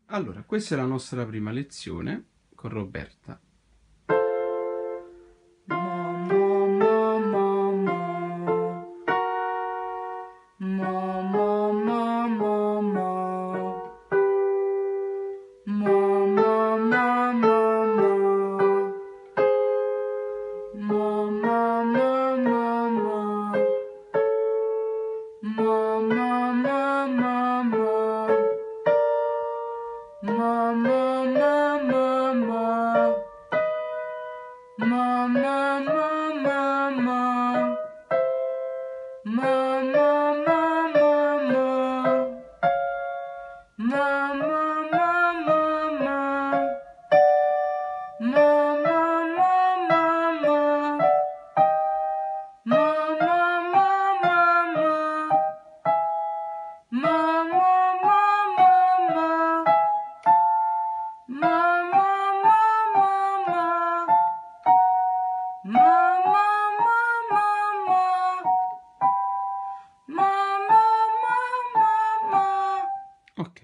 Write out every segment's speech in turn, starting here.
Allora, questa è la nostra prima lezione con Roberta. Ok.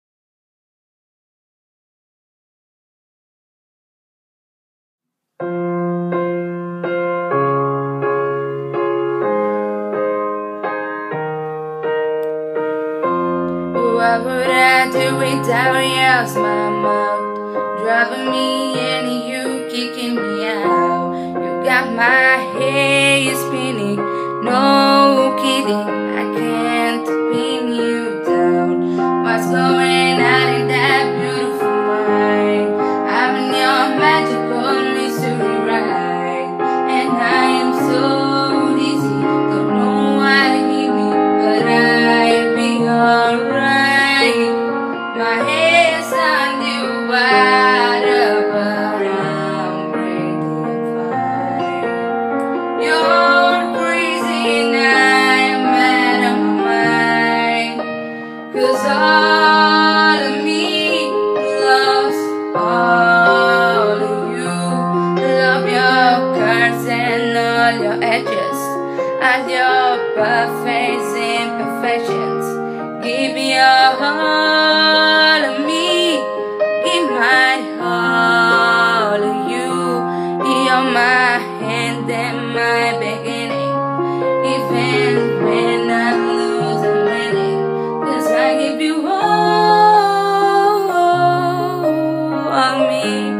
What would I do without you, mama? Driving me and you kicking me out. You got my head spinning, no kidding. I can't pin you down. What's going on in that beautiful mind? I'm in your magical mystery ride, and I am so dizzy, don't know how to keep me, but I'll be alright. My head's on you, water, but I'm breathing fine. You're crazy and I'm out of my mind, 'cause all of me loves all of you. Love your curves and all your edges, and your perfect imperfections. Give me all of me, give my all of you. You're my end and my beginning. Even when I lose, I'm winning, 'cause I give you all of me,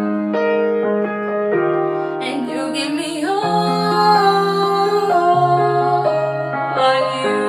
and you give me all of you.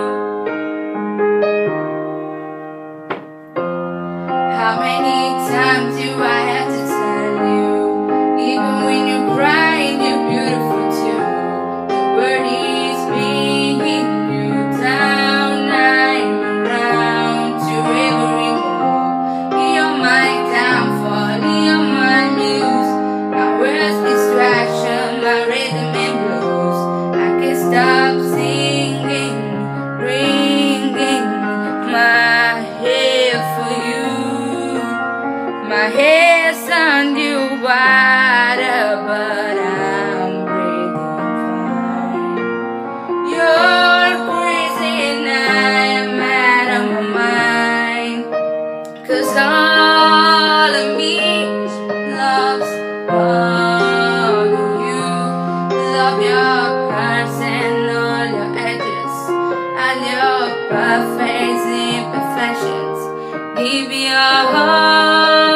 How many times do I have to tell you? Even when you're crying, you're beautiful too. The world is bringing you down, I'm around to every move. You're my downfall, you're my muse, my worst distraction, my rhythm and blues. I can't stop singing, ringing my head for you. My head's on you, water, but I'm breathing fine. You're crazy and I'm out of my mind, 'cause all of me loves all of you. Love your curves and all your edges, and your perfect imperfections. Give your heart